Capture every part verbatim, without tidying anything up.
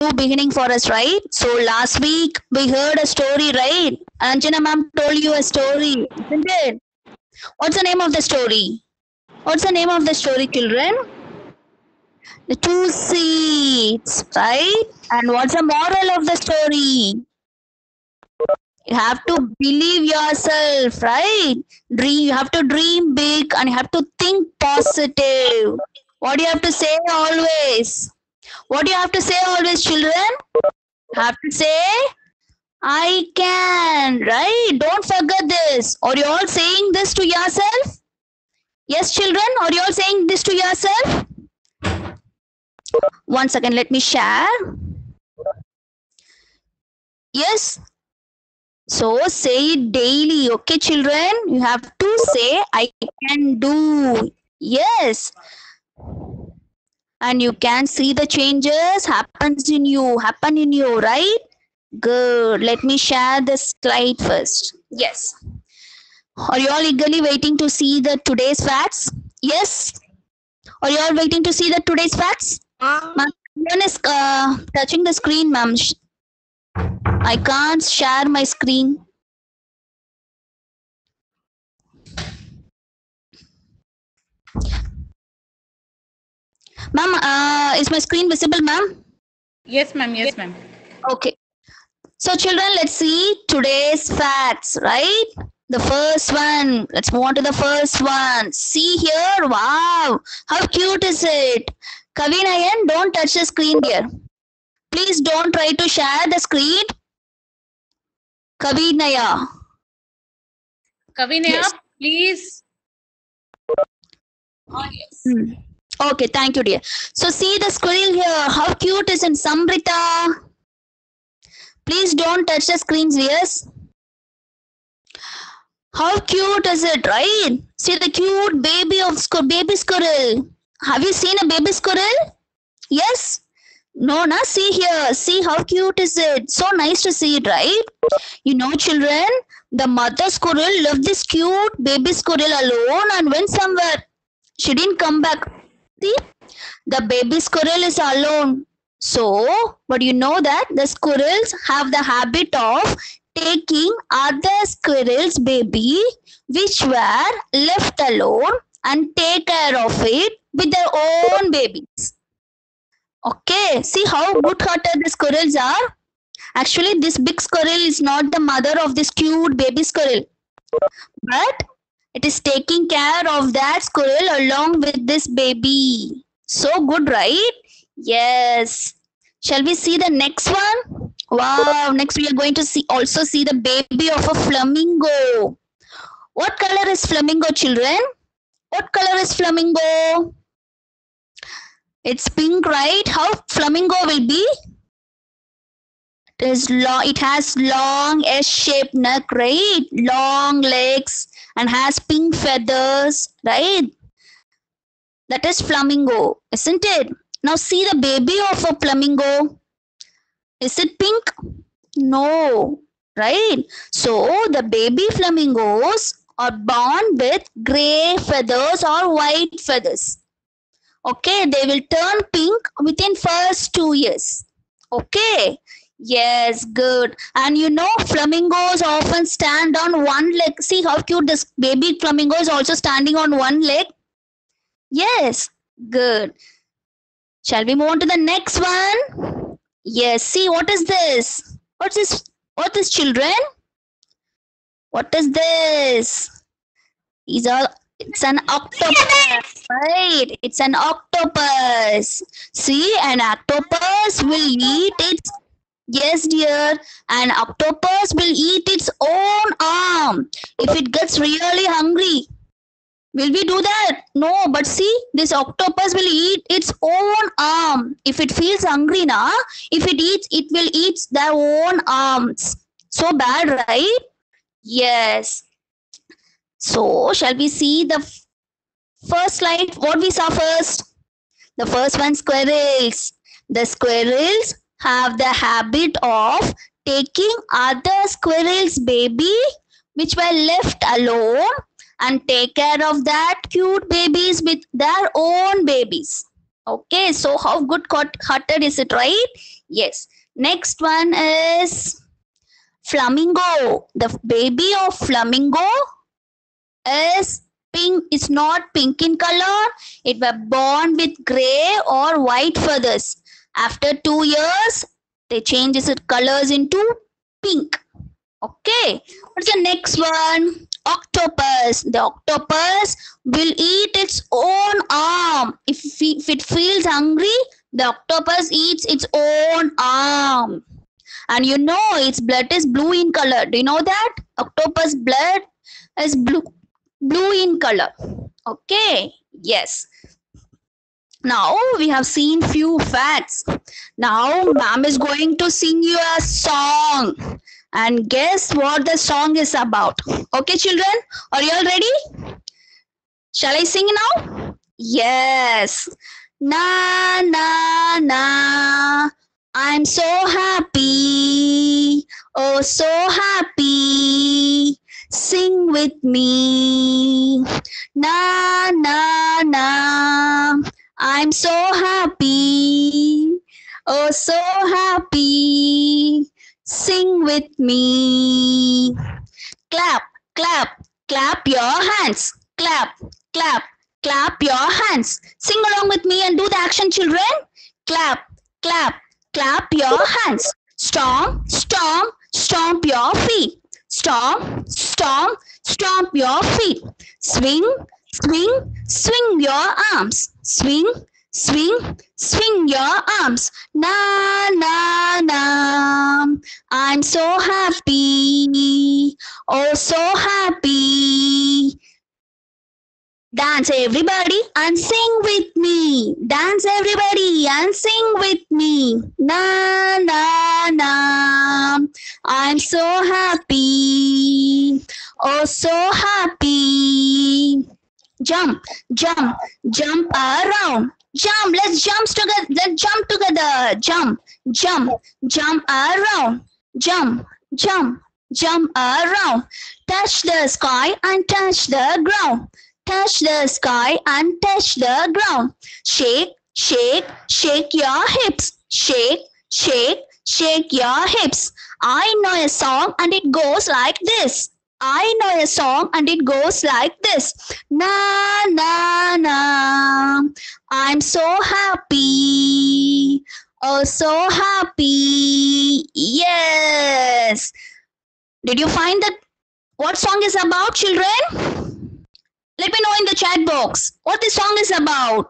new beginning for us, right? So last week we heard a story, right? Anjana ma'am told you a story, isn't it? What's the name of the story? What's the name of the story, children? The two seeds, right? And what's the moral of the story? You have to believe yourself, right? Dream. You have to dream big and you have to think positive. What do you have to say always? What do you have to say always, children? You have to say, I can, right? Don't forget this. Are you all saying this to yourself? Yes, children? Are you all saying this to yourself? One second, let me share. Yes? So say it daily, okay, children? You have to say, I can do. Yes. And you can see the changes happens in you, happen in you, right? Good. Let me share the slide first. Yes. Are you all eagerly waiting to see the today's facts? Yes. Are you all waiting to see the today's facts? Um, Ma'am, one is uh, touching the screen, ma'am. I can't share my screen. Ma'am, uh, is my screen visible, ma'am? yes, ma'am. Yes, ma'am. Okay. So, children, let's see today's facts, right? The first one. Let's move on to the first one. See here. Wow. How cute is it? Kavinayan, don't touch the screen, dear. Please don't try to share the screen. Kavinaya. Kavinaya, Yes. please. Oh, yes. Hmm. Okay, thank you, dear. So, see the squirrel here. How cute is it, Samrita? Please don't touch the screens, dears. How cute is it, right? See the cute baby of squ- baby squirrel. Have you seen a baby squirrel? Yes? No, na? See here. See how cute is it? So nice to see it, right? You know, children, the mother squirrel left this cute baby squirrel alone and went somewhere. She didn't come back. See? The baby squirrel is alone. So, but you know that the squirrels have the habit of taking other squirrels' baby which were left alone and take care of it with their own babies. Okay, see how good-hearted the squirrels are? Actually, this big squirrel is not the mother of this cute baby squirrel, but it is taking care of that squirrel along with this baby. So good, right? Yes. Shall we see the next one? Wow, next we are going to see also see the baby of a flamingo. What color is flamingo, children? What color is flamingo? It's pink, right? How flamingo will be? It is long. It has long S-shaped neck, right? Long legs and has pink feathers, right? That is flamingo, isn't it? Now see the baby of a flamingo. Is it pink? No, right? So the baby flamingos are born with gray feathers or white feathers. Okay, they will turn pink within first two years. Okay. Yes, good. And you know, flamingos often stand on one leg. See how cute this baby flamingo is also standing on one leg. Yes, good. Shall we move on to the next one? Yes, see what is this? What's this? What is children? What is this? These are it's an octopus, right? It's an octopus. See, an octopus will eat its yes, dear. An octopus will eat its own arm if it gets really hungry. Will we do that? No, but see, this octopus will eat its own arm. If it feels hungry now, if it eats, it will eat their own arms. So bad, right? Yes. So, shall we see the first slide? What we saw first? The first one, squirrels. The squirrels have the habit of taking other squirrels' baby which were left alone and take care of that cute babies with their own babies. Okay, so how good hearted is it, right? Yes. Next one is flamingo. The baby of flamingo is pink. It's not pink in color. It was born with gray or white feathers. After two years, they change its colors into pink. Okay. What's the next one? Octopus. The octopus will eat its own arm. If, if it feels hungry, the octopus eats its own arm. And you know its blood is blue in color. Do you know that? Octopus blood is blue, blue in color. Okay. Yes. Now we have seen few facts. Now ma'am is going to sing you a song. And guess what the song is about? Okay, children, are you all ready? Shall I sing now? Yes. Na na na. I'm so happy. Oh, so happy. Sing with me. Na na na. I'm so happy. Oh, so happy. Sing with me. Clap, clap, clap your hands. Clap, clap, clap your hands. Sing along with me and do the action, children. Clap, clap, clap your hands. Stomp, stomp, stomp your feet. Stomp, stomp, stomp your feet. Swing, swing, swing your arms. Swing, swing, swing your arms. Na, na, na. I'm so happy. Oh, so happy. Dance everybody and sing with me. Dance everybody and sing with me. Na, na, na. I'm so happy. Oh, so happy. Jump, jump, jump around. Jump, let's jump together. Let's jump together. Jump, jump, jump around. Jump, jump, jump around. Touch the sky and touch the ground. Touch the sky and touch the ground. Shake, shake, shake your hips. Shake, shake, shake your hips. I know a song and it goes like this. I know a song and it goes like this. Na, na, na. I'm so happy. Oh, so happy. Yes. Did you find that what song is about, children? Let me know in the chat box what this song is about.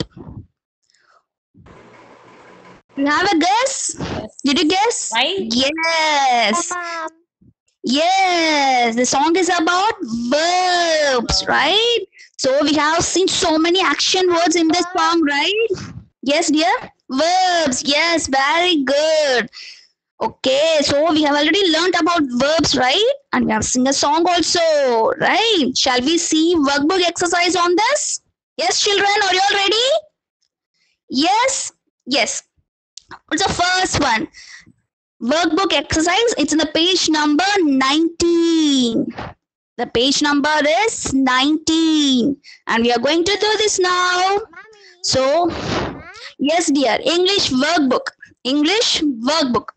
You have a guess? Yes. Did you guess? Right? Yes. Yes. The song is about verbs, right? So we have seen so many action words in this song, right? Yes, dear? Verbs. Yes, very good. Okay, so we have already learnt about verbs, right? And we have sing a song also, right? Shall we see workbook exercise on this? Yes, children, are you all ready? Yes? Yes. What's the first one? Workbook exercise, it's in the page number nineteen. The page number is nineteen. And we are going to do this now. So, yes, dear, English workbook. English workbook.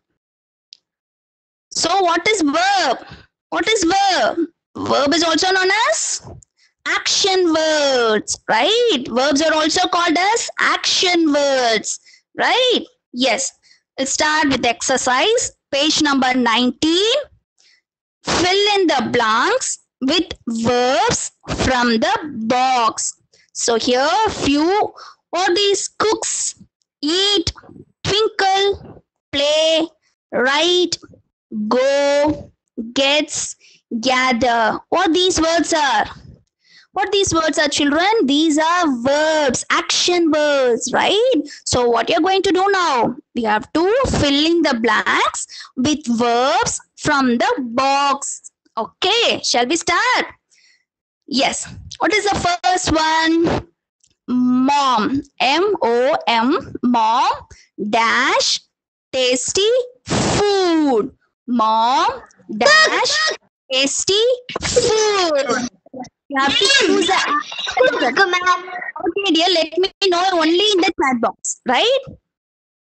So what is verb? What is verb? Verb is also known as action words, right? Verbs are also called as action words, right? Yes. Let's start with exercise. Page number nineteen. Fill in the blanks with verbs from the box. So here few are these: cooks, eat, twinkle, play, write, go, gets, gather. What these words are? What these words are, children? These are verbs, action words, right? So what you're going to do now? We have to fill in the blanks with verbs from the box. Okay, shall we start? Yes. What is the first one? Mom. M O M. Mom dash tasty food. Mom dash tasty food. You have to choose the Okay, dear, let me know only in the chat box, right?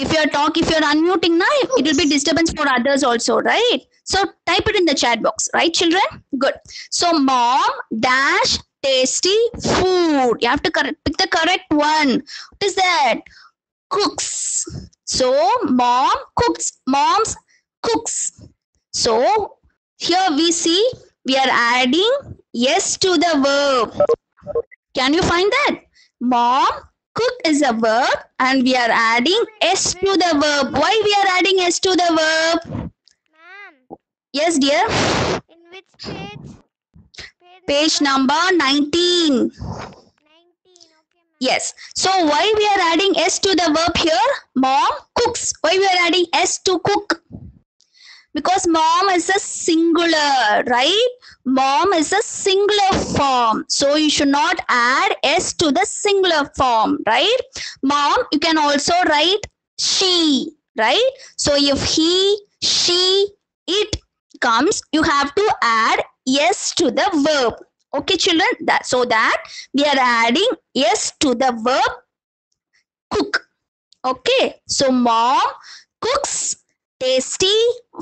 If you're talk, if you're unmuting now, it will be disturbance for others also, right? So type it in the chat box, right, children? Good. So mom dash tasty food. You have to correct, pick the correct one. What is that? Cooks. So mom cooks. Mom's cooks. So here we see we are adding yes to the verb. Can you find that? Mom cook is a verb and we are adding s to the verb. Why we are adding s to the verb? Ma'am, Yes, dear. in which page? Page number nineteen. nineteen. Okay, ma'am. Yes. So why we are adding s to the verb here? Mom cooks. Why we are adding s to cook? Because mom is a singular, right? Mom is a singular form. So you should not add s to the singular form, right? Mom, you can also write she, right? So if he, she, it comes, you have to add yes to the verb. Okay, children? That, so that we are adding yes to the verb cook. Okay, so mom cooks tasty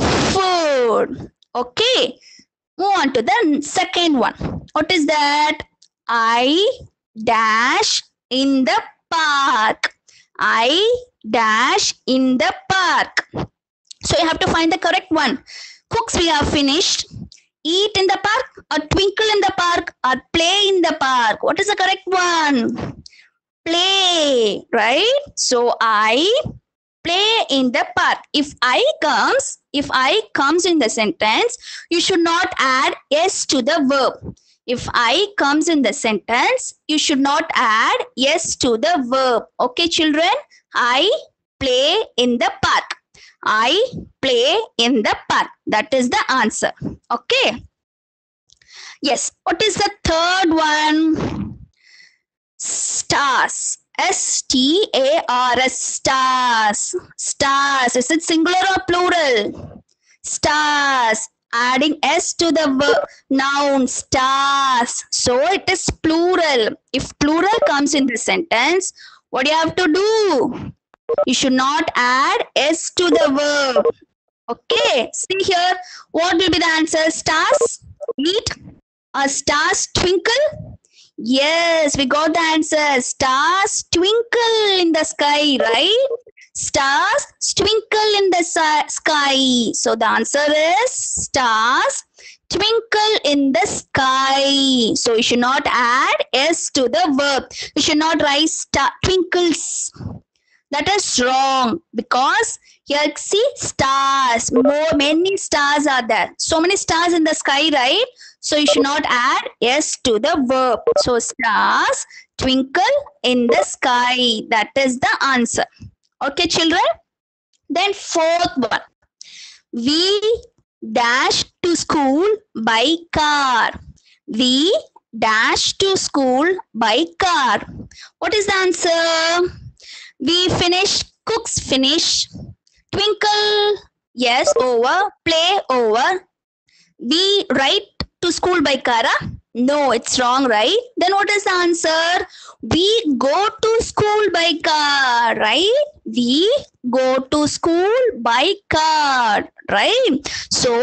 food. Okay, move on to the second one. What is that? I dash in the park. I dash in the park. So you have to find the correct one. Cooks we have finished. Eat in the park, or twinkle in the park, or play in the park. What is the correct one? Play, right? So I play in the park. If I comes, if I comes in the sentence, you should not add s to the verb. If I comes in the sentence, you should not add yes to the verb. Okay, children? I play in the park. I play in the park. That is the answer. Okay. Yes. What is the third one? Stars. S T A R S. Stars. Stars. Is it singular or plural? Stars. Adding S to the verb, noun, stars. So it is plural. If plural comes in the sentence, what do you have to do? You should not add S to the verb. Okay. See here. What will be the answer? Stars eat or stars twinkle? Yes, we got the answer. Stars twinkle in the sky, right? Stars twinkle in the sky. So the answer is stars twinkle in the sky. So you should not add s to the verb. You should not write star twinkles. That is wrong because here see stars. More many stars are there. So many stars in the sky, right? So you should not add s to the verb. So stars twinkle in the sky. That is the answer. Okay, children? Then fourth one. We dash to school by car. We dash to school by car. What is the answer? We finish, cooks finish. Twinkle, yes, over. Play, over. We write to school by car. No, it's wrong, right? Then what is the answer? We go to school by car, right? We go to school by car, right? So,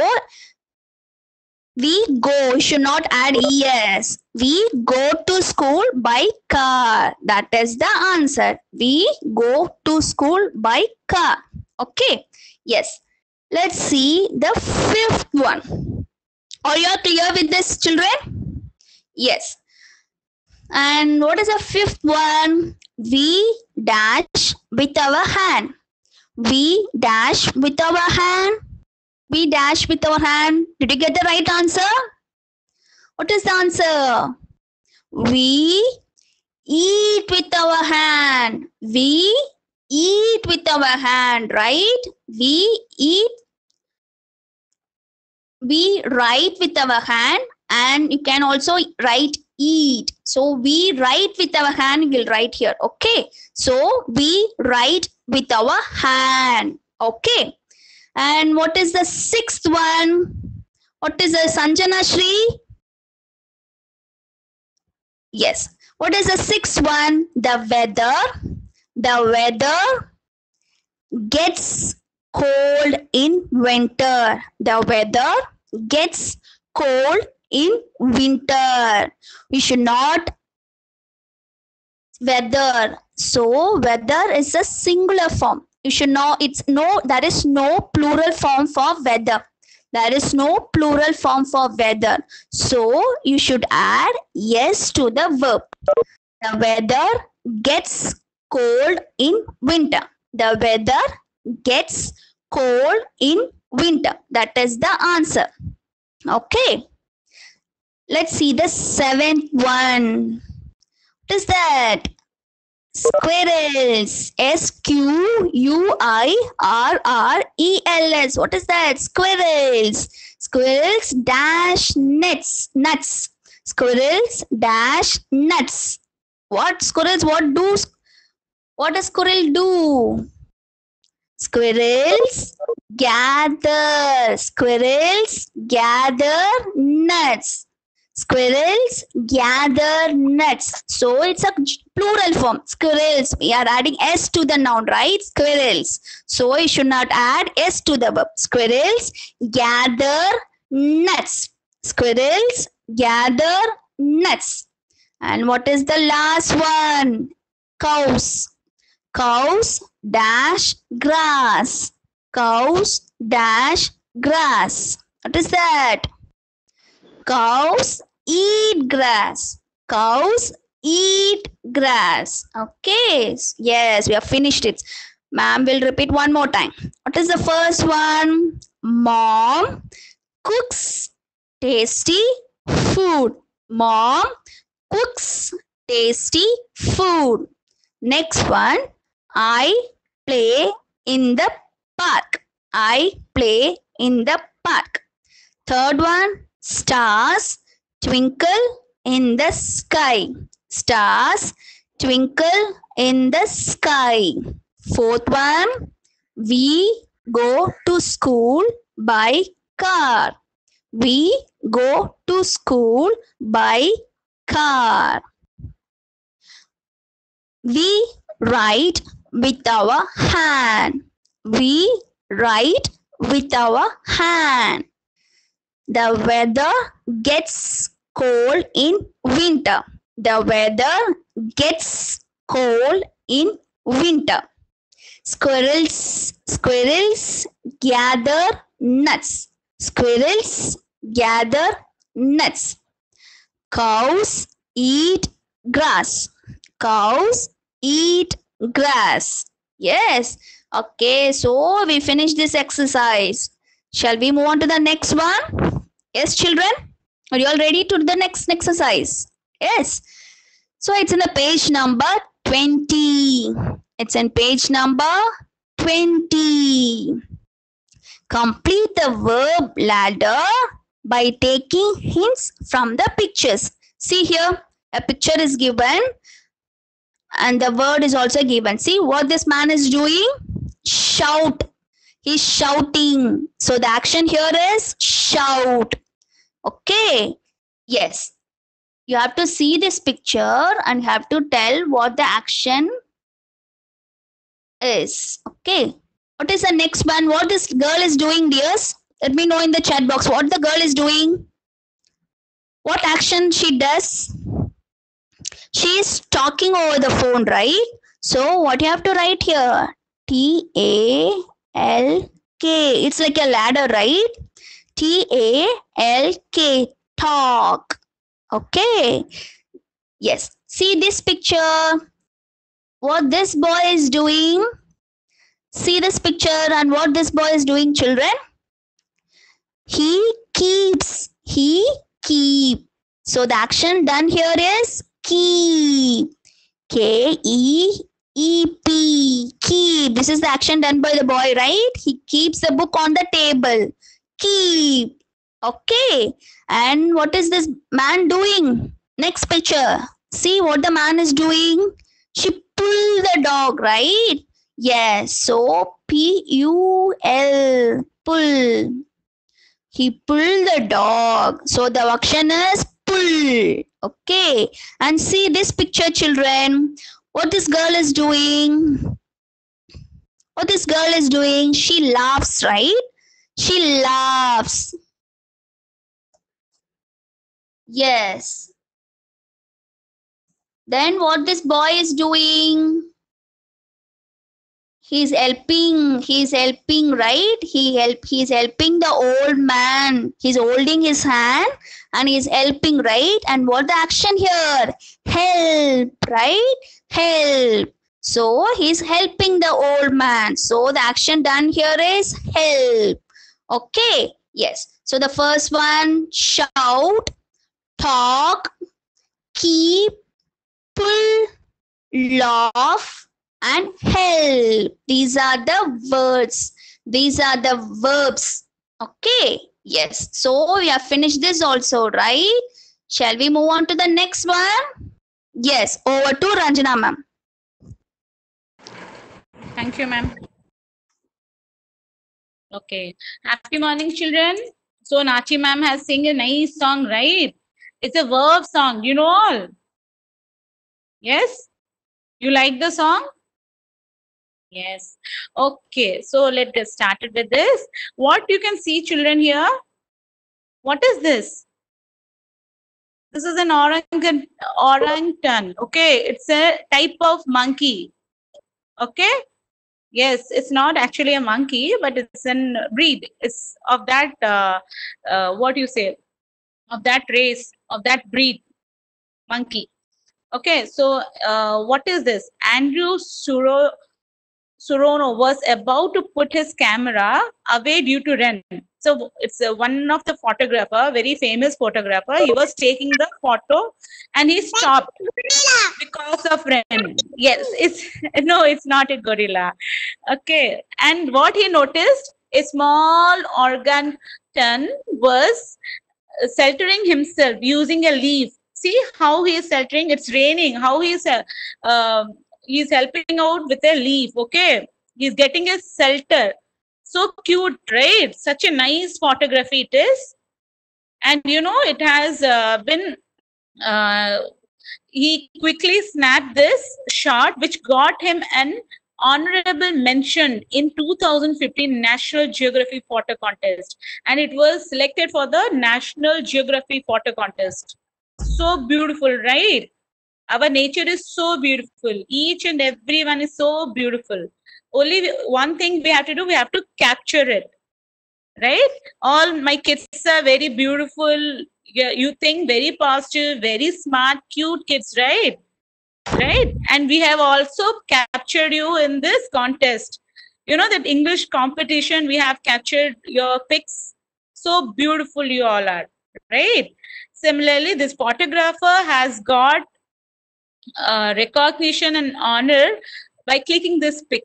we go, you should not add es. We go to school by car. That is the answer. We go to school by car. Okay. Yes. Let's see the fifth one. Are you clear with this, children? Yes. And what is the fifth one? We dash with our hand. We dash with our hand. We dash with our hand. Did you get the right answer? What is the answer? We eat with our hand. We eat with our hand, right? We eat. We write with our hand and you can also write eat. So we write with our hand, we'll write here. Okay. So we write with our hand. Okay. And what is the sixth one? What is the Sanjana Shri? Yes. What is the sixth one? The weather. The weather gets cold in winter. The weather gets cold in winter. We should not weather. So weather is a singular form. You should know it's no, there is no plural form for weather. There is no plural form for weather. So you should add yes to the verb. The weather gets cold in winter. The weather gets cold in winter. That is the answer. Okay. Let's see the seventh one. What is that? Squirrels. S Q U I R R E L S. What is that? Squirrels. Squirrels dash nuts. Nuts. Squirrels dash nuts. What squirrels? What do? What does squirrel do? Squirrels gather. Squirrels gather nuts. Squirrels gather nuts. So it's a plural form. Squirrels. We are adding S to the noun, right? Squirrels. So you should not add S to the verb. Squirrels gather nuts. Squirrels gather nuts. And what is the last one? Cows. Cows dash grass. Cows dash grass. What is that? Cows eat grass. Cows eat grass. Okay. Yes, we have finished it. Ma'am will repeat one more time. What is the first one? Mom cooks tasty food. Mom cooks tasty food. Next one. I play in the park. I play in the park. Third one. Stars twinkle in the sky. Stars twinkle in the sky. Fourth one. We go to school by car. We go to school by car. We write with our hand. We write with our hand. The weather gets cold in winter. The weather gets cold in winter. Squirrels, squirrels gather nuts. Squirrels gather nuts. Cows eat grass. Cows eat grass. Yes. Okay, so we finished this exercise. Shall we move on to the next one? Yes, children? Are you all ready to the next exercise? Yes. So it's in the page number twenty. It's in page number twenty. Complete the verb ladder by taking hints from the pictures. See here, a picture is given and the word is also given. See what this man is doing? Shout. He's shouting. So the action here is shout. Okay. Yes. You have to see this picture and have to tell what the action is. Okay. What is the next one? What this girl is doing, dears? Let me know in the chat box what the girl is doing. What action she does? She is talking over the phone, right? So what you have to write here? T A L K. It's like a ladder, right? T A L K. Talk. Okay. Yes. See this picture. What this boy is doing. See this picture and what this boy is doing, children. He keeps. He keep. So the action done here is keep. K E E P. Keep. This is the action done by the boy, right? He keeps the book on the table. Keep. Okay. And what is this man doing? Next picture. See what the man is doing? She pulled the dog, right? Yes. So P U L. Pull. He pulled the dog. So the action is pull. Okay. And see this picture, children. What this girl is doing? What this girl is doing? She laughs, right? She laughs. Yes. Then what this boy is doing? He's helping. He's helping, right? He help. He's helping the old man. He's holding his hand and he's helping, right? And what the action here? Help, right? Help. So he's helping the old man. So the action done here is help. Okay. Yes. So the first one, shout, talk, keep, pull, laugh, and help. These are the words. These are the verbs. Okay. Yes. So we have finished this also, right? Shall we move on to the next one? Yes. Over to Ranjana ma'am. Thank you, ma'am. Okay. Happy morning, children. So Nachi ma'am has sing a nice song, right? It's a verb song, you know all. Yes? You like the song? Yes. Okay. So let's get started with this. What you can see, children, here? What is this? This is an orangutan. Orangutan. Okay. It's a type of monkey. Okay. Yes, it's not actually a monkey, but it's a breed. It's of that, uh, uh, what you say, of that race, of that breed, monkey. Okay, so uh, what is this? Andrew Suro, Surono was about to put his camera away due to rain. So it's uh, one of the photographer, very famous photographer. He was taking the photo and he stopped because of rain. Yes, it's no, it's not a gorilla. Okay, and what he noticed, a small orangutan was sheltering himself using a leaf. See how he is sheltering? It's raining. How he is uh, um, he's helping out with a leaf. Okay, he's getting a shelter. So cute, right? Such a nice photography it is. And you know, it has uh, been, uh, he quickly snapped this shot, which got him an honorable mention in two thousand fifteen National Geography Photo Contest. And it was selected for the National Geography Photo Contest. So beautiful, right? Our nature is so beautiful. Each and every one is so beautiful. Only one thing we have to do, we have to capture it, right? All my kids are very beautiful. Yeah, you think very positive, very smart, cute kids, right? Right? And we have also captured you in this contest. You know that English competition, we have captured your pics. So beautiful you all are, right? Similarly, this photographer has got uh, recognition and honor by clicking this pic.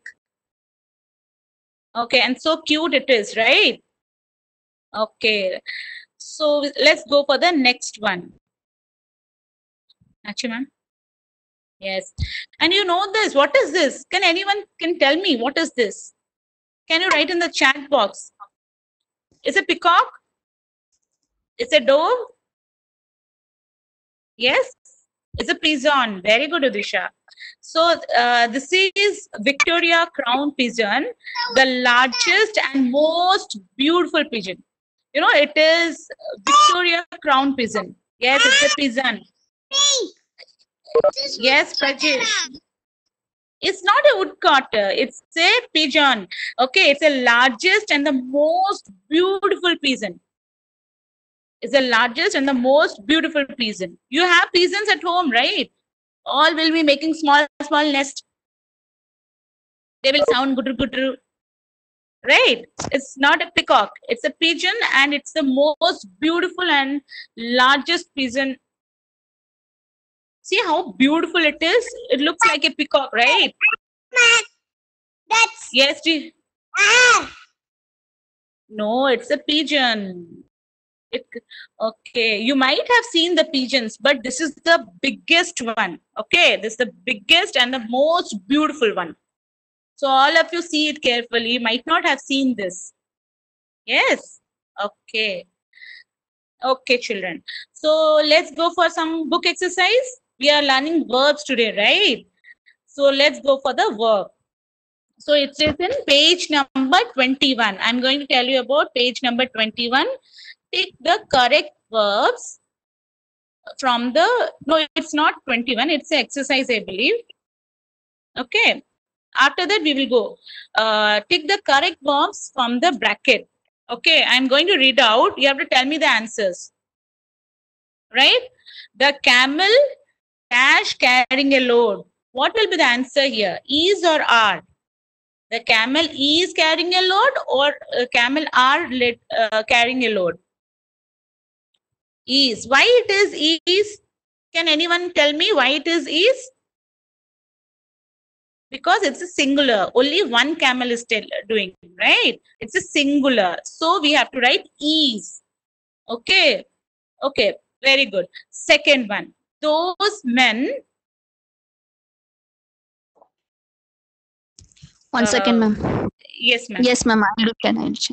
Okay, and so cute it is, right? Okay, so let's go for the next one. Actually, ma'am. Yes, and you know this. What is this? Can anyone can tell me what is this? Can you write in the chat box? It's a peacock. It's a dove. Yes, it's a pigeon. Very good, Udisha. So uh, this is Victoria Crown Pigeon, the largest and most beautiful pigeon. You know, it is Victoria Crown Pigeon. Yes, it's a pigeon. Yes, Prajesh. It's not a woodcutter. It's a pigeon. Okay, it's the largest and the most beautiful pigeon. It's the largest and the most beautiful pigeon. You have pigeons at home, right? All will be making small, small nest. They will sound good, good, right? It's not a peacock. It's a pigeon, and it's the most beautiful and largest pigeon. See how beautiful it is? It looks like a peacock, right? That's Yes, G. ah. No, it's a pigeon. It, okay, you might have seen the pigeons, but this is the biggest one. Okay, this is the biggest and the most beautiful one. So all of you see it carefully. You might not have seen this. Yes. Okay. Okay, children. So let's go for some book exercise. We are learning verbs today, right? So let's go for the verb. So it is in page number twenty-one. I'm going to tell you about page number twenty-one. Take the correct verbs from the, no, it's not twenty-one. It's an exercise, I believe. Okay. After that, we will go. Uh, take the correct verbs from the bracket. Okay. I'm going to read out. You have to tell me the answers. Right? The camel dash carrying a load. What will be the answer here? Is or are? The camel is carrying a load or uh, camel are let, uh, carrying a load? Is. Why it is is? Can anyone tell me why it is is? Because it's a singular. Only one camel is still doing, right? It's a singular. So we have to write is. Okay. Okay. Very good. Second one. Those men. One Uh, second, ma'am. Yes, ma'am. Yes, ma'am. I'll look at it.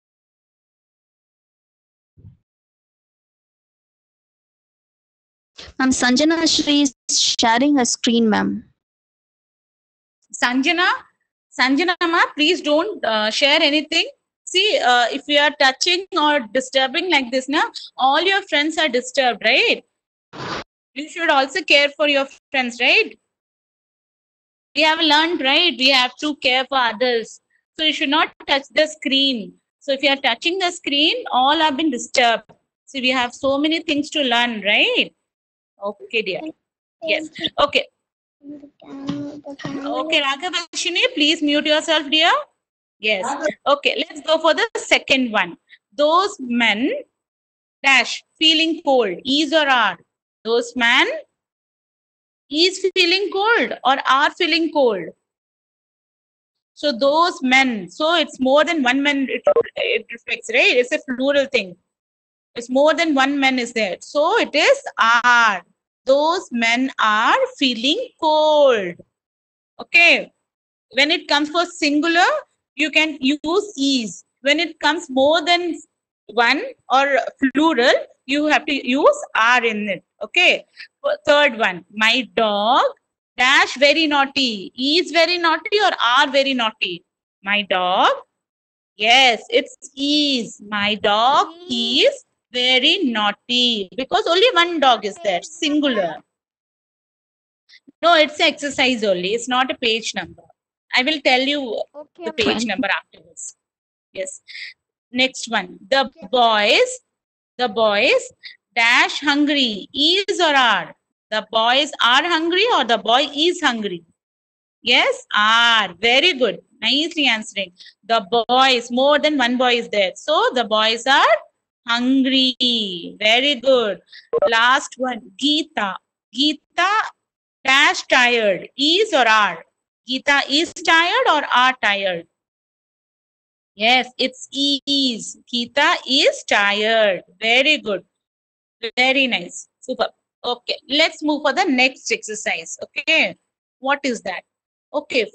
Ma'am, Sanjana Shri is sharing a screen, ma'am. Sanjana, Sanjana ma, please don't uh, share anything. See, uh, if you are touching or disturbing like this, na, all your friends are disturbed, right? You should also care for your friends, right? We have learned, right? We have to care for others. So you should not touch the screen. So if you are touching the screen, all have been disturbed. So we have so many things to learn, right? Okay, dear. Yes. Okay. Okay, Raghavashini, please mute yourself, dear. Yes. Okay, let's go for the second one. Those men dash feeling cold. Is or are? Those men is feeling cold or are feeling cold. So those men. So it's more than one man. It, it reflects, right? It's a plural thing. It's more than one man is there. So it is are. Those men are feeling cold. Okay. When it comes for singular, you can use is. When it comes more than one or plural, you have to use are in it. Okay. Third one, my dog dash very naughty. Is very naughty or are very naughty? My dog. Yes, it's is. My dog is very naughty because only one dog is there, singular. No, it's an exercise only. It's not a page number. I will tell you Okay, the page ma'am. number afterwards. Yes. Next one. The boys, the boys dash hungry. Is or are? The boys are hungry or the boy is hungry? Yes, are. Very good. Nicely answering. The boys, more than one boy is there. So the boys are hungry. Very good. Last one. Geeta. Geeta dash tired. Is or are? Geeta is tired or are tired? Yes, it's is. Geeta is tired. Very good. Very nice. Super. Okay, let's move for the next exercise. Okay, what is that? Okay,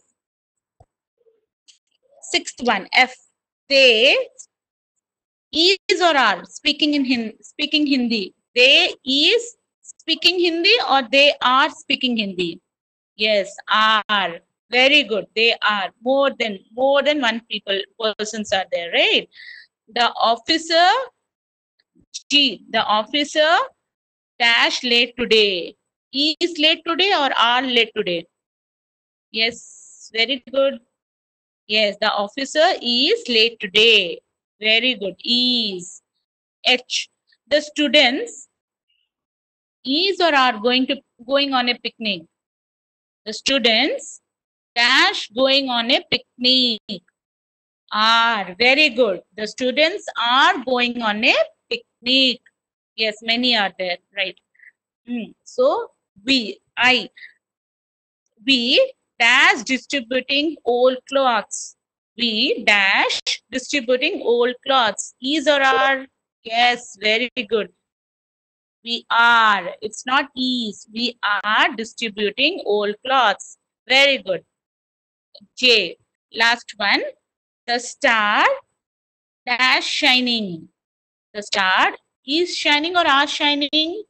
sixth one. F. They is or are speaking in Hindi. Speaking Hindi. They is speaking Hindi or they are speaking Hindi. Yes, are. Very good. They are more than more than one people persons are there, right? The officer G. The officer dash late today. Is late today or are late today? Yes, very good. Yes, the officer is late today. Very good. Is. H. The students is or are going to going on a picnic. The students dash going on a picnic. Are. Very good. The students are going on a picnic. Yes, many are there, right? Mm. So we, I, we dash distributing old clothes. We dash distributing old clothes. Is or are? Yes, very good. We are. It's not is. We are distributing old clothes. Very good. J. Last one. The star dash shining. The star is shining or are shining?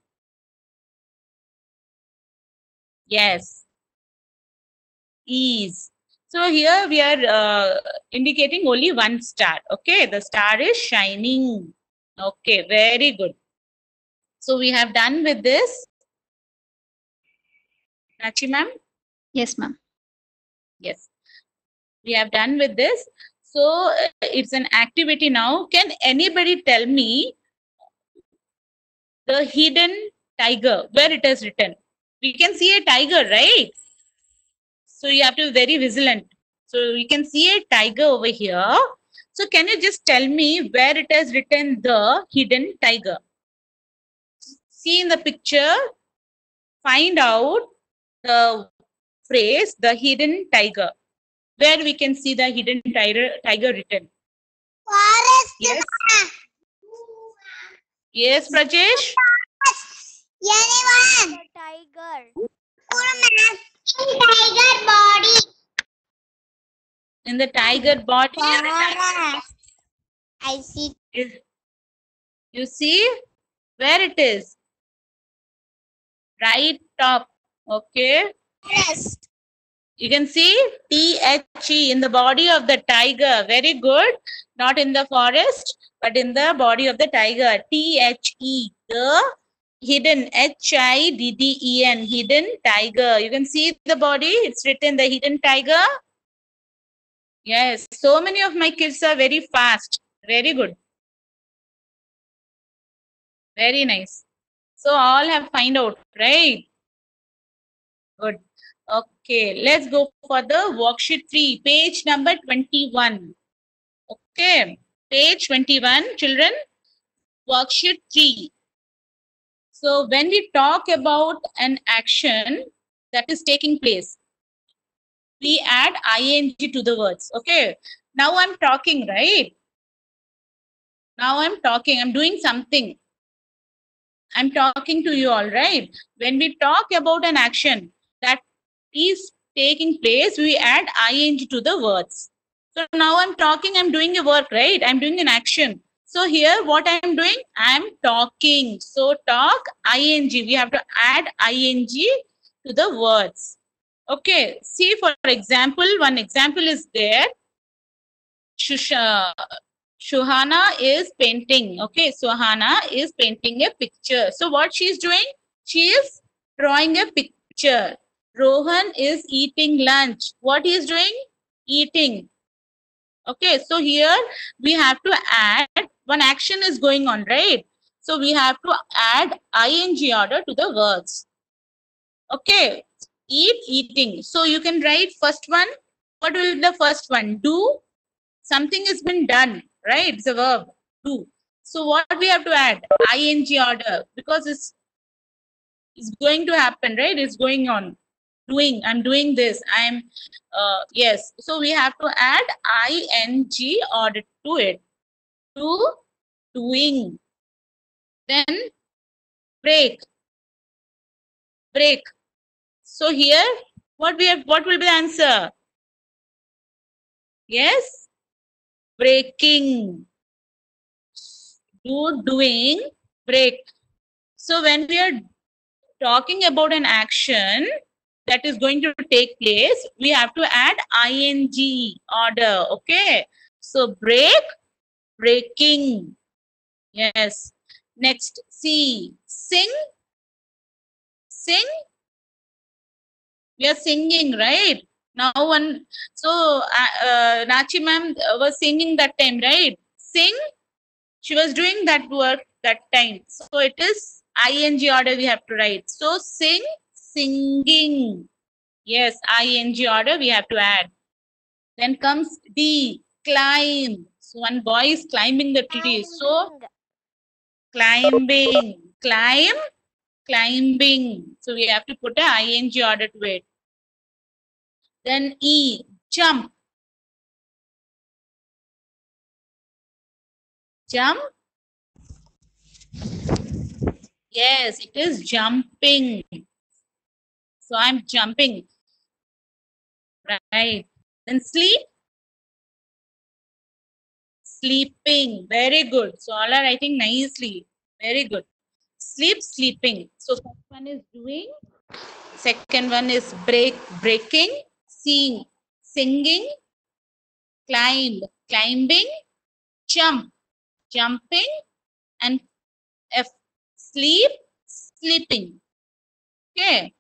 Yes. Is. So here we are uh, indicating only one star. Okay, the star is shining. Okay, very good. So we have done with this. Nachi ma'am? Yes, ma'am. Yes. We have done with this. So uh, it's an activity now. Can anybody tell me the hidden tiger, where it is written? We can see a tiger, right? So you have to be very vigilant. So you can see a tiger over here. So can you just tell me where it has written the hidden tiger? See in the picture, find out the phrase, the hidden tiger. Where we can see the hidden tiger, tiger written. Forest. Yes. Yes, Prajesh? Anyone? The tiger. In tiger body. In the tiger body. Forest. I see. Is- You see where it is? Right top. Okay. Forest. You can see T H E in the body of the tiger. Very good. Not in the forest, but in the body of the tiger. T H E. The hidden. H I D D E N. Hidden tiger. You can see the body. It's written the hidden tiger. Yes. So many of my kids are very fast. Very good. Very nice. So all have find out, right? Good. Okay, let's go for the worksheet three, page number twenty-one. Okay, page twenty-one, children, worksheet three. So when we talk about an action that is taking place, we add ing to the words. Okay, now I'm talking, right? Now I'm talking, I'm doing something. I'm talking to you all, right? When we talk about an action that is taking place, we add ing to the words. So now I'm talking, I'm doing a work, right? I'm doing an action. So here what I'm doing, I'm talking. So talk, ing. We have to add ing to the words. Okay, see for example, one example is there. Shusha, Shuhana is painting. Okay, Suhana is painting a picture. So what she is doing? She is drawing a picture. Rohan is eating lunch. What he is doing? Eating. Okay, so here we have to add, one action is going on, right? So we have to add ing order to the words. Okay, eat, eating. So you can write first one. What will be the first one? Do. Something has been done, right? It's a verb, do. So what we have to add? ing order, because it's, it's going to happen, right? It's going on. Doing, I'm doing this. I'm, uh, yes. So we have to add ing order to it. To, doing. Then break. Break. So here, what we have, what will be the answer? Yes? Breaking. Do, doing, break. So when we are talking about an action that is going to take place, we have to add ing order. Okay. So break, breaking. Yes. Next, see, sing, sing. We are singing, right? Now one, so uh, uh, Nachi ma'am was singing that time, right? Sing. She was doing that work that time. So it is ing order we have to write. So sing, singing. Yes, ing order we have to add. Then comes D, climb. So one boy is climbing the tree. So climbing, climb, climbing. So we have to put a ing order to it. Then E, jump. Jump. Yes, it is jumping. So I'm jumping. Right. Then sleep. Sleeping. Very good. So all are writing nicely. Very good. Sleep, sleeping. So first one is doing. Second one is break, breaking. Seeing, singing, climb, climbing, jump, jumping, and F, sleep, sleeping. Okay.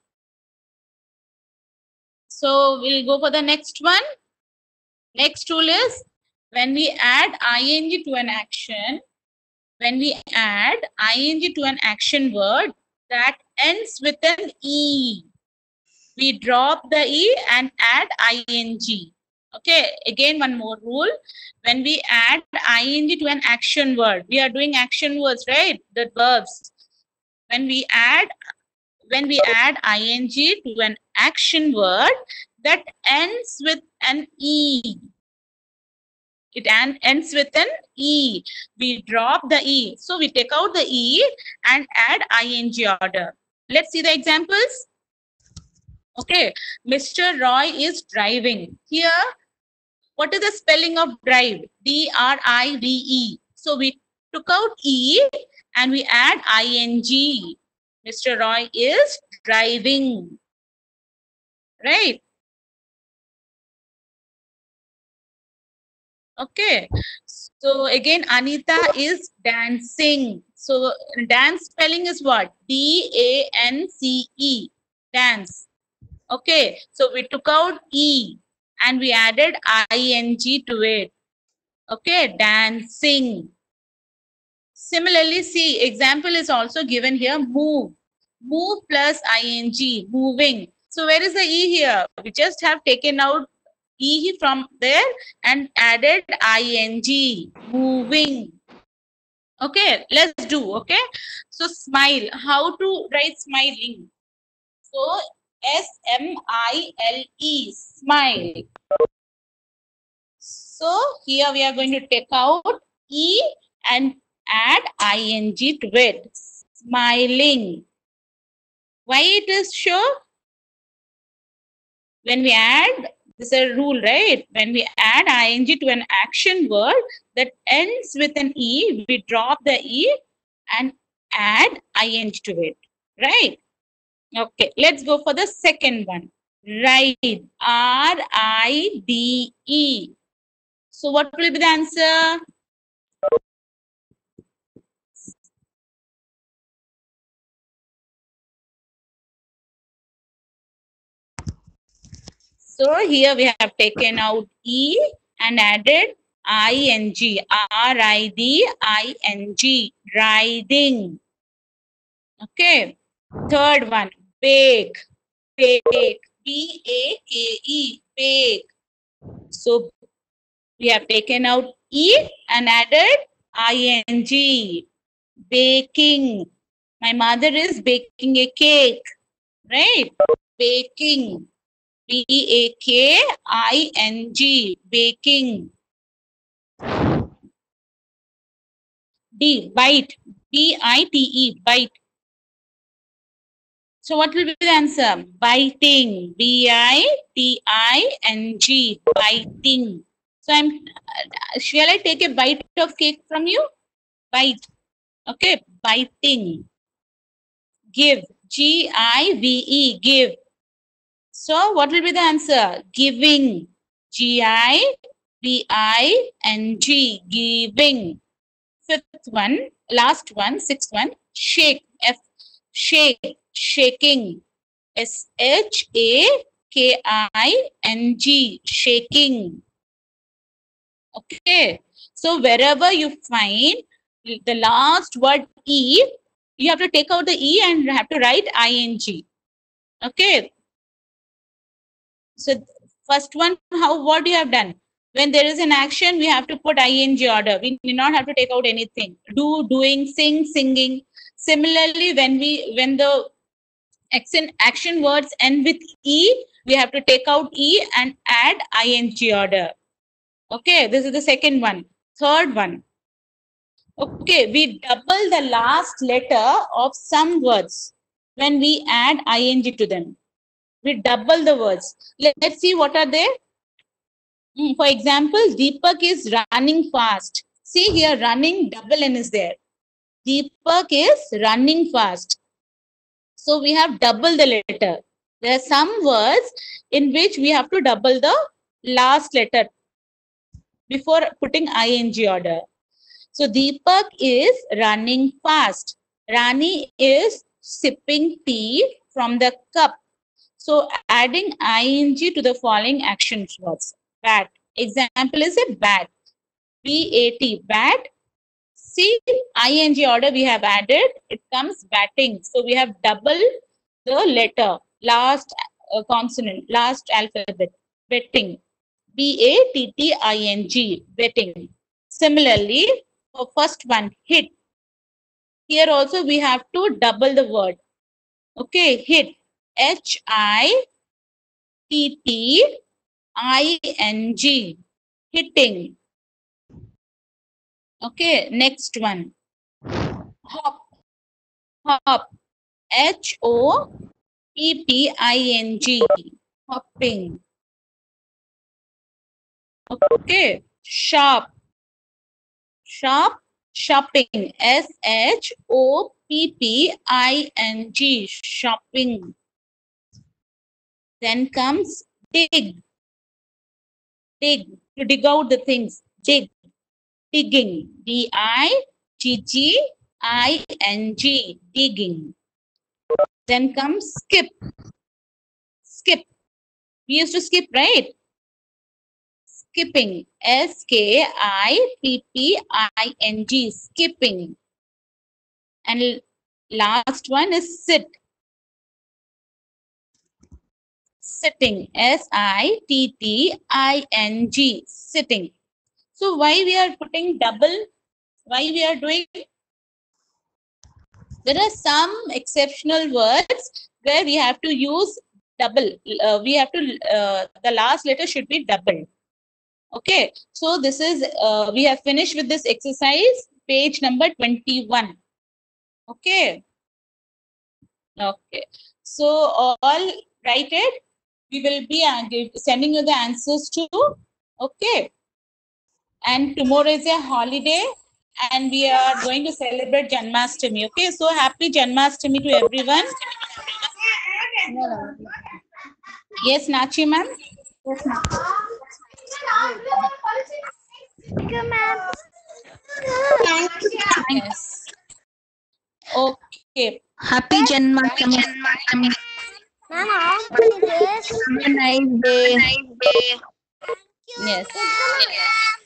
So we'll go for the next one. Next rule is when we add ing to an action, when we add ing to an action word that ends with an E, we drop the E and add ing. Okay, again one more rule. When we add ing to an action word, we are doing action words, right? The verbs. When we add when we add ing to an action word that ends with an E, it ends with an E, we drop the E. So we take out the E and add ing order. Let's see the examples. Okay, Mister Roy is driving. Here, what is the spelling of drive? D R I V E. So we took out E and we add ing. Mister Roy is driving. Right? Okay. So again, Anita is dancing. So dance spelling is what? D A N C E. Dance. Okay. So we took out E and we added ing to it. Okay. Dancing. Similarly, see, example is also given here. Move. Move plus ing. Moving. So where is the E here? We just have taken out E from there and added ing. Moving. Okay, let's do. Okay. So smile. How to write smiling? So S M I L E. Smile. So here we are going to take out E and add ing to it. Smiling. Why it is sure? When we add, this is a rule, right? When we add ing to an action word that ends with an E, we drop the E and add ing to it, right? Okay, let's go for the second one. Ride. R I D E. So what will be the answer? So here we have taken out E and added ing. R I D I N G. Riding. Okay. Third one. Bake. Bake. B A K E. Bake. So we have taken out E and added ing. Baking. My mother is baking a cake. Right? Baking. B A K I N G. Baking. D. Bite. B I T E. Bite. So what will be the answer? Biting. B I T I N G. Biting. So I'm. Uh, shall I take a bite of cake from you? Bite. Okay. Biting. Give. G I V E. Give. So what will be the answer? Giving. G I V I N G. Giving. Fifth one. Last one. Sixth one. Shake. F. Shake. Shaking. S H A K I N G. Shaking. Okay. So wherever you find the last word E, you have to take out the E and have to write ing. Okay. So first one, how what you have done? When there is an action, we have to put ing order. We do not have to take out anything. Do, doing, sing, singing. Similarly, when we when the action action words end with E, we have to take out E and add ing order. Okay, this is the second one. Third one. Okay, we double the last letter of some words when we add ing to them. We double the words. Let, let's see what are they. Mm, for example, Deepak is running fast. See here, running, double N is there. Deepak is running fast. So we have double the letter. There are some words in which we have to double the last letter before putting ing order. So Deepak is running fast. Rani is sipping tea from the cup. So adding ing to the following action words. Bat. Example is a bat. B A T. Bat. See, ing order we have added. It comes batting. So we have double the letter, last uh, consonant, last alphabet. Betting. B A T T I N G. Betting. Similarly, for first one, hit. Here also we have to double the word. Okay, hit. H I T T I N G. Hitting. Okay, next one. Hop. Hop. H O P P I N G. Hopping. Okay, shop. Shop. Shopping. S H O P P I N G. Shopping. Then comes dig. Dig. To dig out the things. Dig. Digging. D I G G I N G. Digging. Then comes skip. Skip. We used to skip, right? Skipping. S K I P P I N G. Skipping. And last one is sit. Sitting. S I T T I N G. Sitting. So why we are putting double? Why we are doing? There are some exceptional words where we have to use double. Uh, we have to, uh, the last letter should be double. Okay. So this is, uh, we have finished with this exercise, page number twenty-one. Okay. Okay. So all write it. We will be uh, give- sending you the answers too. Okay. And tomorrow is a holiday and we are going to celebrate Janmashtami. Okay. So happy Janmashtami to everyone. Yes, Nachi ma'am. Yes, ma'am. Thank you, ma'am. Yes. Okay. Happy Janmashtami. Ma'am, how many days? Have a nice day. Yes. It's a